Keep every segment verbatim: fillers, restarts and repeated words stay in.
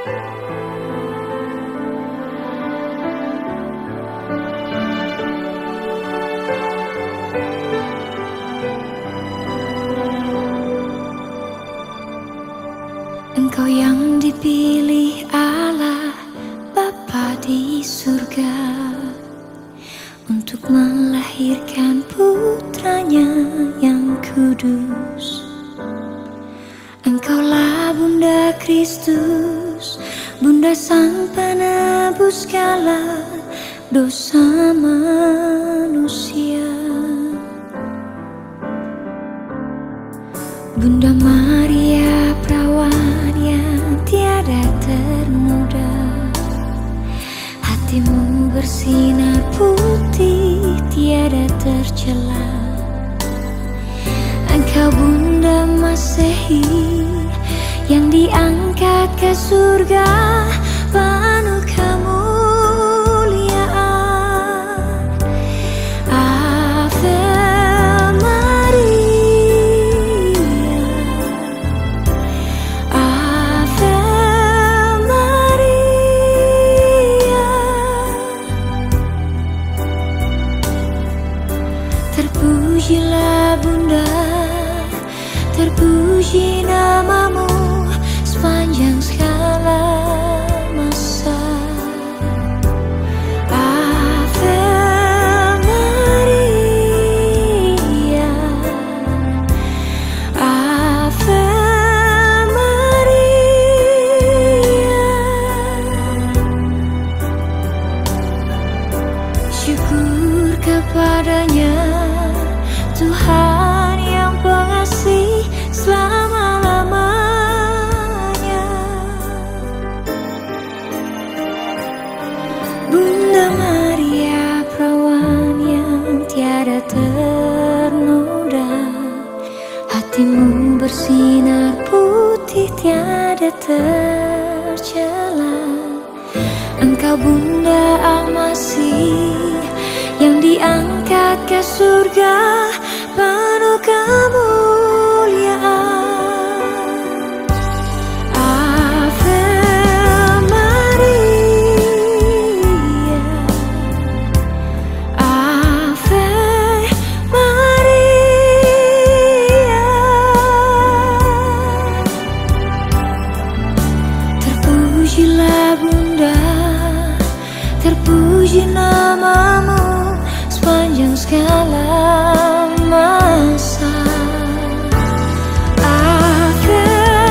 Engkau yang dipilih Allah Bapa di surga untuk melahirkan putranya yang kudus. Engkaulah Bunda Kristus, Bunda Sang Penebus segala dosa manusia. Bunda Maria perawan yang tiada ternoda, hatimu bersinar putih tiada tercela. Engkau Bunda Masehi yang diangkat ke surga, penuh kemuliaan. Ave Maria, Ave Maria. Terpujilah Bunda, terpuji namamu sepanjang segala masa. Ave Maria, Ave Maria. Syukur kepadanya Tuhan yang pengasih selama-lamanya. Bunda Maria perawan yang tiada ternoda, hatimu bersinar putih tiada tercela. Engkau Bunda Al-Masih yang diangkat ke surga, penuh kemuliaan. Ave Maria, Ave Maria. Terpujilah Bunda, terpuji namamu sepanjang segala masa. Ave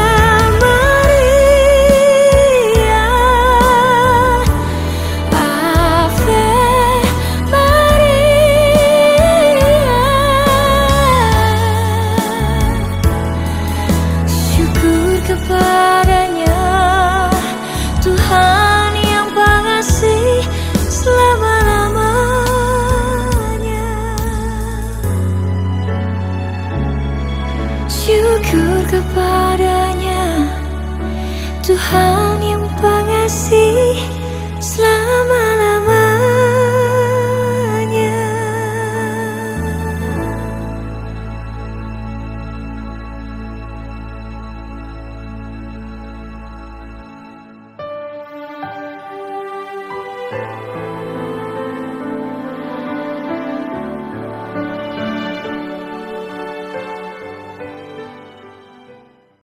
Maria, Ave Maria. Syukur kepadanya Tuhan yang pengasih selama-lamanya. Syukur kepadanya Tuhan yang pengasih selama-lamanya.